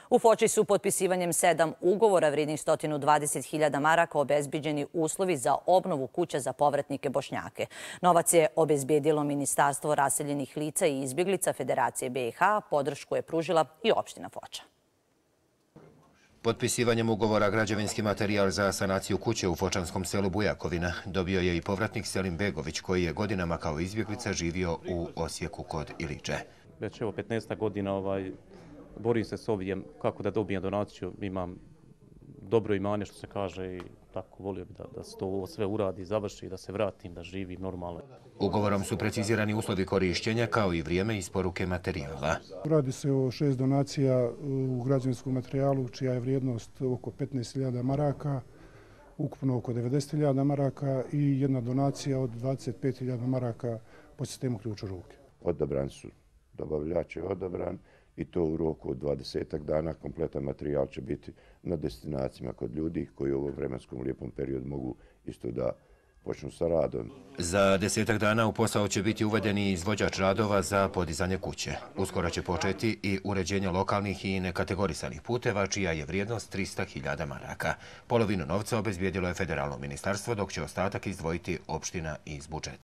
U Foči su potpisivanjem 7 ugovora vrijednih 120.000 maraka obezbiđeni uslovi za obnovu kuća za povratnike Bošnjake. Novac je obezbedilo Ministarstvo raseljenih lica i izbjeglica Federacije BiH, podršku je pružila i opština Foča. Potpisivanjem ugovora građevinski materijal za sanaciju kuće u fočanskom selu Bujakovina dobio je i povratnik Selim Begović, koji je godinama kao izbjeglica živio u Osijeku kod Iliče. Već 15 godina borim se s ovim kako da dobijem donaciju. Imam dobro imanje, što se kaže, i tako volio bi da se to sve uradi, završi i da se vratim, da živim normalno. Ugovorom su precizirani uslovi korišćenja kao i vrijeme isporuke materijala. Radi se o 6 donacija u građevinskom materijalu, čija je vrijednost oko 15.000 maraka, ukupno oko 90.000 maraka i jedna donacija od 25.000 maraka po sistemu ključ u ruke. Odabran su, dobavljač je odabran i to u roku od 20 dana. Kompletan materijal će biti na destinacijama kod ljudi koji u ovom vremenskom lijepom periodu mogu isto da počnu sa radom. Za 10 dana u posao će biti uveden i izvođač radova za podizanje kuće. Uskoro će početi i uređenje lokalnih i nekategorisanih puteva, čija je vrijednost 300.000 maraka. Polovinu novca obezbijedilo je federalno ministarstvo, dok će ostatak izdvojiti opština iz budžeta.